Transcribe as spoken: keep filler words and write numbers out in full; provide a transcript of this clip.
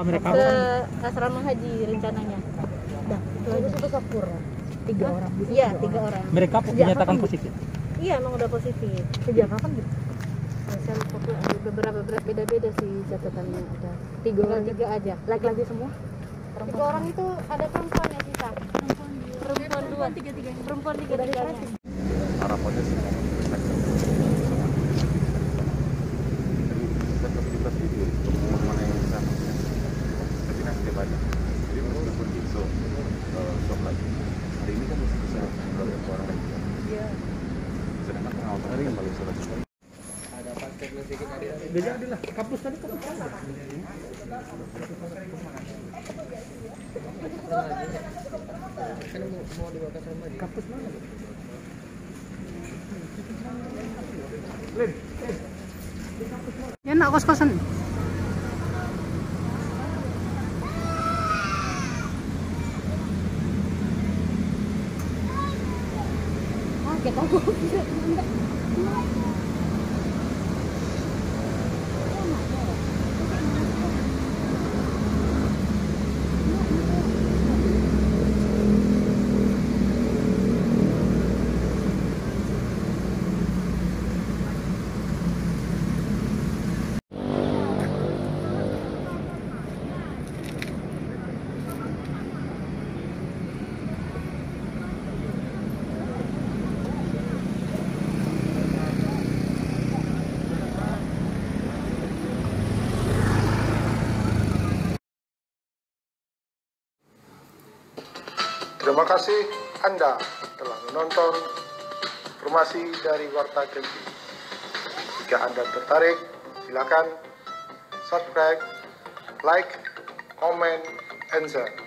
mereka ke asrama haji rencananya. Nah, itu itu Sakura. Tiga orang. Iya, tiga orang. mereka dinyatakan positif. Iya, emang udah positif. Sejak kapan gitu? Saya lupa pula, ada beberapa berat beda-beda sih catatannya, ada tiga orang tiga aja. Laki-laki semua? Tiga orang itu ada perempuan yang sisa. Perempuan dua, tiga tiga. Perempuan tiga tiga. Harapannya sih kita video mana yang bisa tapi nanti banyak jadi meskipun besok besok lagi hari ini kan masih bisa beberapa orang lagi iya sedangkan pengawasan hari yang paling surat ada paket sedikit tadi Beda adalah kapus tadi kapus mana? kan mau dibawa ke rumah Kapus mana? Ya nak kos-kosan. Ah, kita aku. Terima kasih Anda telah menonton informasi dari Warta Gempi. Jika Anda tertarik, silakan subscribe, like, comment, and share.